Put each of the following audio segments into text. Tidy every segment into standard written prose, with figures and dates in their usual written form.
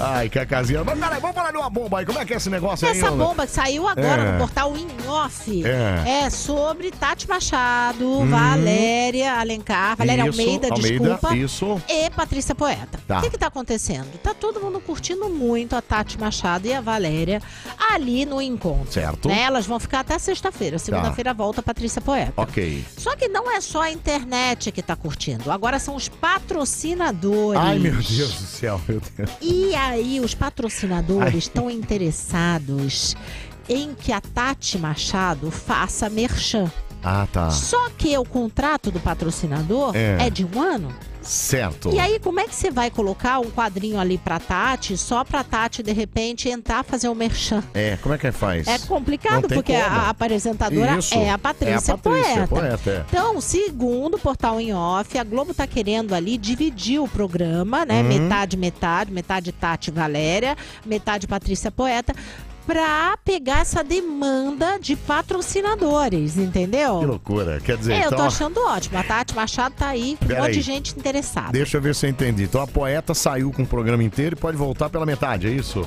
Ai, Cacazinha. Mas peraí, vamos falar de uma bomba aí. Como é que é esse negócio aí? Essa bomba que saiu agora no portal In Off é sobre Tati Machado, Valéria Alencar, Valéria Almeida, desculpa, e Patrícia Poeta. Tá. O que tá acontecendo? Tá todo mundo curtindo muito a Tati Machado e a Valéria ali no encontro. Certo. Né? Elas vão ficar até sexta-feira. Segunda-feira volta a Patrícia Poeta. Ok. Só que não é só a internet que tá curtindo. Agora são os patrocinadores. Ai, meu Deus do céu, meu Deus. E aí, os patrocinadores estão interessados em que a Tati Machado faça merchan. Ah, tá. Só que o contrato do patrocinador é de 1 ano. Certo. E aí, como é que você vai colocar um quadrinho ali pra Tati, só pra Tati, de repente, entrar fazer o merchan? Como é que faz? É complicado, porque a apresentadora é a Patrícia Poeta. Então, segundo o portal In Off, a Globo tá querendo ali dividir o programa, né? Metade Tati e Valéria, metade Patrícia Poeta, pra pegar essa demanda de patrocinadores, entendeu? Que loucura. Quer dizer, eu tô achando ótimo. A Tati Machado tá aí, com um monte de gente interessada. Deixa eu ver se eu entendi. Então a Poeta saiu com o programa inteiro e pode voltar pela metade, é isso?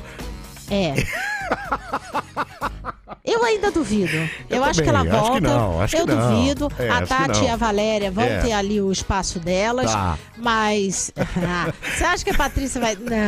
Eu ainda duvido. Eu acho que ela volta. Acho que eu duvido. A acho Tati e a Valéria vão ter ali o espaço delas. Tá. Mas. Você acha que a Patrícia vai. Não.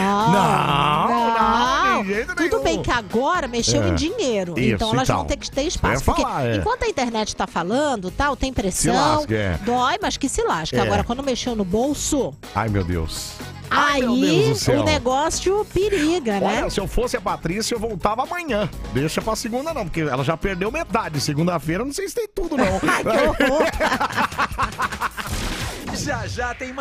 De jeito nenhum. Tudo bem que agora mexeu em dinheiro. Isso, então elas vão ter que ter espaço. Porque enquanto a internet tá falando, tal, tem pressão. Dói, mas que se lasca. Agora, quando mexeu no bolso. Ai, meu Deus. Aí o negócio periga, né? Olha, se eu fosse a Patrícia, eu voltava amanhã. Deixa pra segunda não, porque ela já perdeu metade. Segunda-feira, não sei se tem tudo não. Ai, que horror. Já tem mais.